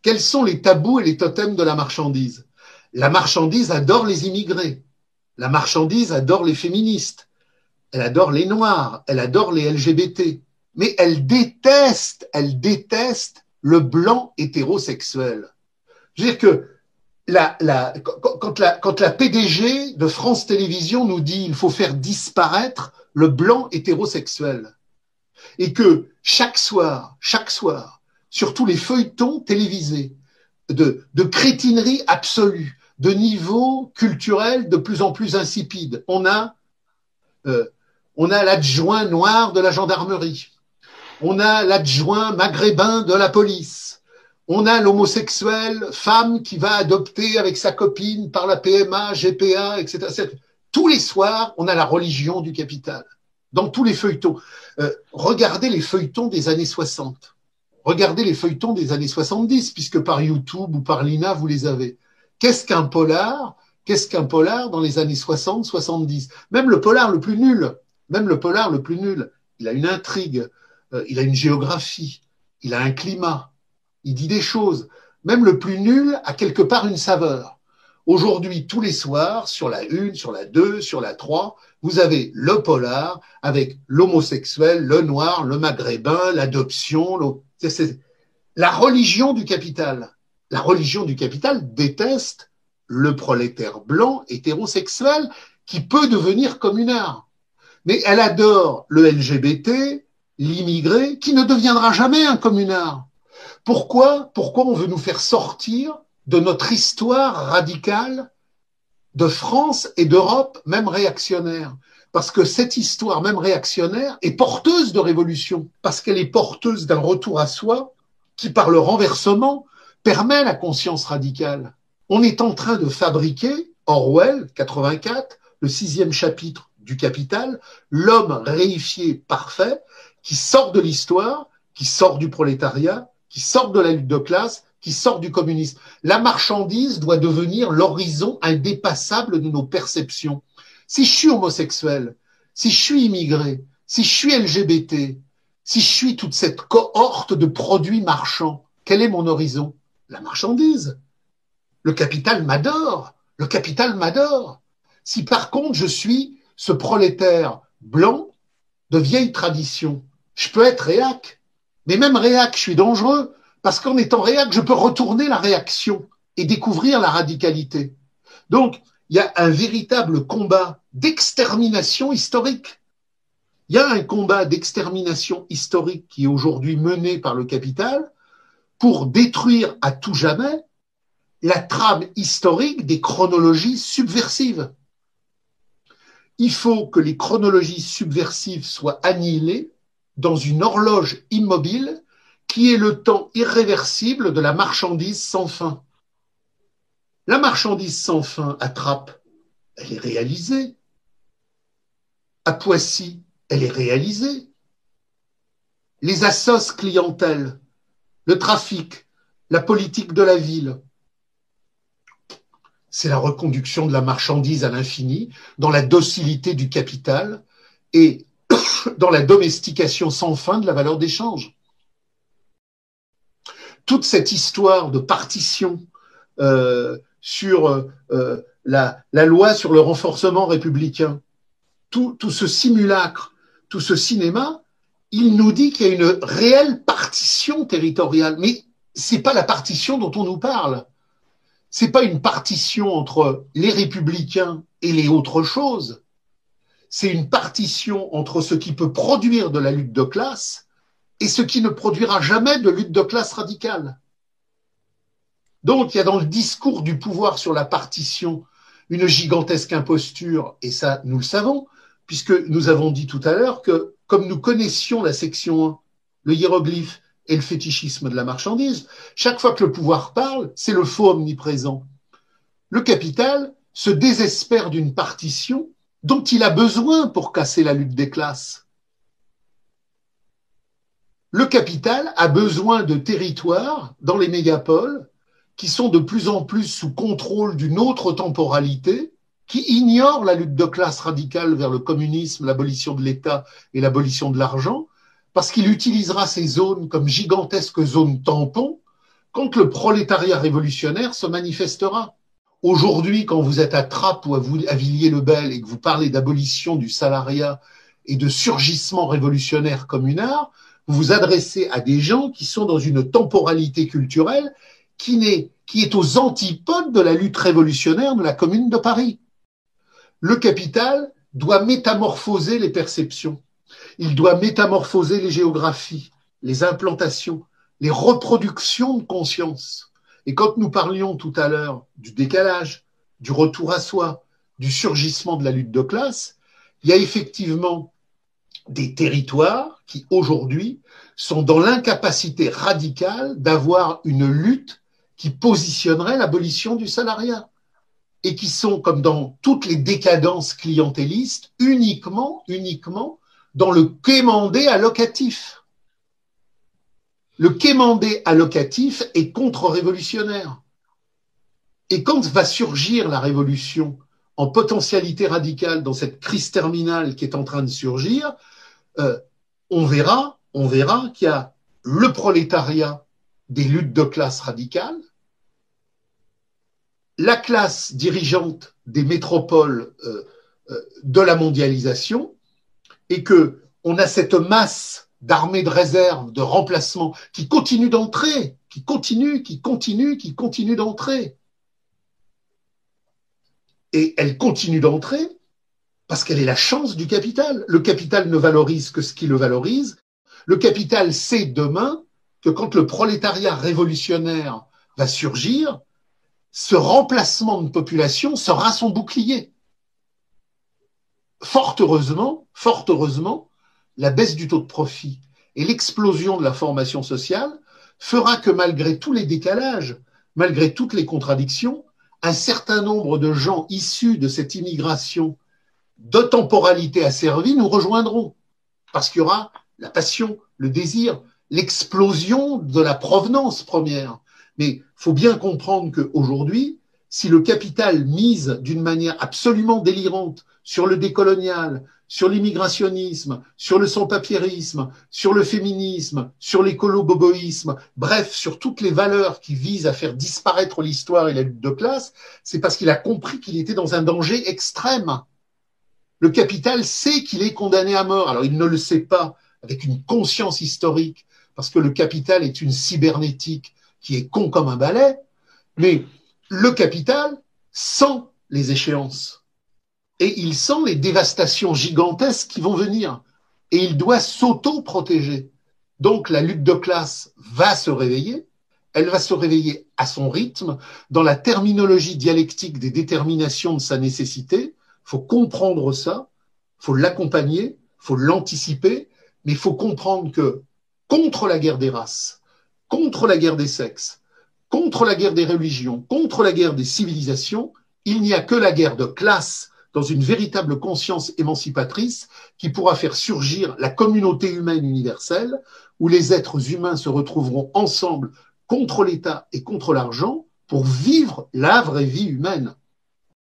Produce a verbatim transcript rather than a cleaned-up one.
Quels sont les tabous et les totems de la marchandise? La marchandise adore les immigrés. La marchandise adore les féministes. Elle adore les noirs. Elle adore les L G B T. Mais elle déteste, elle déteste le blanc hétérosexuel. Je veux dire que la, la, quand, la, quand la P D G de France Télévisions nous dit qu'il faut faire disparaître le blanc hétérosexuel et que chaque soir, chaque soir, sur tous les feuilletons télévisés de, de crétinerie absolue, de niveau culturel de plus en plus insipide, on a, euh, on a l'adjoint noir de la gendarmerie, on a l'adjoint maghrébin de la police, on a l'homosexuel femme qui va adopter avec sa copine par la P M A, G P A, et cetera. Tous les soirs, on a la religion du capital. Dans tous les feuilletons. Euh, regardez les feuilletons des années soixante. Regardez les feuilletons des années soixante-dix, puisque par YouTube ou par l'I N A, vous les avez. Qu'est-ce qu'un polar? Qu'est-ce qu'un polar dans les années soixante, soixante-dix? Même le polar le plus nul, même le polar le plus nul, il a une intrigue, euh, il a une géographie, il a un climat, il dit des choses. Même le plus nul a quelque part une saveur. Aujourd'hui, tous les soirs, sur la une, sur la deux, sur la trois, vous avez le polar avec l'homosexuel, le noir, le maghrébin, l'adoption, le... c'est, c'est... la religion du capital. La religion du capital déteste le prolétaire blanc hétérosexuel qui peut devenir communard. Mais elle adore le L G B T, l'immigré, qui ne deviendra jamais un communard. Pourquoi, pourquoi on veut nous faire sortir de notre histoire radicale de France et d'Europe, même réactionnaire? Parce que cette histoire, même réactionnaire, est porteuse de révolution, parce qu'elle est porteuse d'un retour à soi qui, par le renversement, permet la conscience radicale. On est en train de fabriquer, Orwell, quatre-vingt-quatre, le sixième chapitre du Capital, l'homme réifié parfait, qui sort de l'histoire, qui sort du prolétariat, qui sort de la lutte de classe, qui sort du communisme. La marchandise doit devenir l'horizon indépassable de nos perceptions. Si je suis homosexuel, si je suis immigré, si je suis L G B T, si je suis toute cette cohorte de produits marchands, quel est mon horizon? La marchandise. Le capital m'adore. Le capital m'adore. Si par contre je suis ce prolétaire blanc de vieille tradition, je peux être réac. Mais même réac, je suis dangereux. Parce qu'en étant réac, je peux retourner la réaction et découvrir la radicalité. Donc, il y a un véritable combat d'extermination historique. Il y a un combat d'extermination historique qui est aujourd'hui mené par le capital pour détruire à tout jamais la trame historique des chronologies subversives. Il faut que les chronologies subversives soient annihilées dans une horloge immobile qui est le temps irréversible de la marchandise sans fin. La marchandise sans fin à Trappes, elle est réalisée. À Poissy, elle est réalisée. Les assos clientèles, le trafic, la politique de la ville, c'est la reconduction de la marchandise à l'infini, dans la docilité du capital et dans la domestication sans fin de la valeur d'échange. Toute cette histoire de partition euh, sur euh, la, la loi sur le renforcement républicain, tout, tout ce simulacre, tout ce cinéma, il nous dit qu'il y a une réelle partition territoriale. Mais c'est pas la partition dont on nous parle. C'est pas une partition entre les républicains et les autres choses. C'est une partition entre ce qui peut produire de la lutte de classe et ce qui ne produira jamais de lutte de classe radicale. Donc, il y a dans le discours du pouvoir sur la partition une gigantesque imposture, et ça, nous le savons, puisque nous avons dit tout à l'heure que, comme nous connaissions la section un, le hiéroglyphe et le fétichisme de la marchandise, chaque fois que le pouvoir parle, c'est le faux omniprésent. Le capital se désespère d'une partition dont il a besoin pour casser la lutte des classes. Le capital a besoin de territoires dans les mégapoles qui sont de plus en plus sous contrôle d'une autre temporalité, qui ignore la lutte de classe radicale vers le communisme, l'abolition de l'État et l'abolition de l'argent, parce qu'il utilisera ces zones comme gigantesques zones tampons quand le prolétariat révolutionnaire se manifestera. Aujourd'hui, quand vous êtes à Trappes ou à Villiers-le-Bel et que vous parlez d'abolition du salariat et de surgissement révolutionnaire communard, vous vous adressez à des gens qui sont dans une temporalité culturelle qui, n'est, qui est aux antipodes de la lutte révolutionnaire de la Commune de Paris. Le capital doit métamorphoser les perceptions, il doit métamorphoser les géographies, les implantations, les reproductions de conscience. Et quand nous parlions tout à l'heure du décalage, du retour à soi, du surgissement de la lutte de classe, il y a effectivement des territoires qui aujourd'hui sont dans l'incapacité radicale d'avoir une lutte qui positionnerait l'abolition du salariat et qui sont, comme dans toutes les décadences clientélistes, uniquement, uniquement dans le quémandé allocatif. Le quémandé allocatif est contre-révolutionnaire. Et quand va surgir la révolution en potentialité radicale dans cette crise terminale qui est en train de surgir, euh, on verra, on verra qu'il y a le prolétariat des luttes de classe radicales, la classe dirigeante des métropoles euh, euh, de la mondialisation, et que on a cette masse d'armées de réserve, de remplacement, qui continue d'entrer, qui continue, qui continue, qui continue d'entrer. Et elle continue d'entrer parce qu'elle est la chance du capital. Le capital ne valorise que ce qui le valorise. Le capital sait demain que quand le prolétariat révolutionnaire va surgir, ce remplacement de population sera son bouclier. Fort heureusement, fort heureusement, la baisse du taux de profit et l'explosion de la formation sociale fera que malgré tous les décalages, malgré toutes les contradictions, un certain nombre de gens issus de cette immigration de temporalité asservie nous rejoindront. Parce qu'il y aura la passion, le désir, l'explosion de la provenance première. Mais il faut bien comprendre qu'aujourd'hui, si le capital mise d'une manière absolument délirante sur le décolonial, sur l'immigrationnisme, sur le sans-papiérisme, sur le féminisme, sur l'écolo-boboïsme, bref, sur toutes les valeurs qui visent à faire disparaître l'histoire et la lutte de classe, c'est parce qu'il a compris qu'il était dans un danger extrême. Le capital sait qu'il est condamné à mort. Alors, il ne le sait pas avec une conscience historique, parce que le capital est une cybernétique qui est con comme un balai, mais le capital sent les échéances. Et il sent les dévastations gigantesques qui vont venir. Et il doit s'auto-protéger. Donc la lutte de classe va se réveiller. Elle va se réveiller à son rythme, dans la terminologie dialectique des déterminations de sa nécessité. Il faut comprendre ça, il faut l'accompagner, il faut l'anticiper, mais il faut comprendre que contre la guerre des races, contre la guerre des sexes, contre la guerre des religions, contre la guerre des civilisations, il n'y a que la guerre de classe dans une véritable conscience émancipatrice qui pourra faire surgir la communauté humaine universelle où les êtres humains se retrouveront ensemble contre l'État et contre l'argent pour vivre la vraie vie humaine.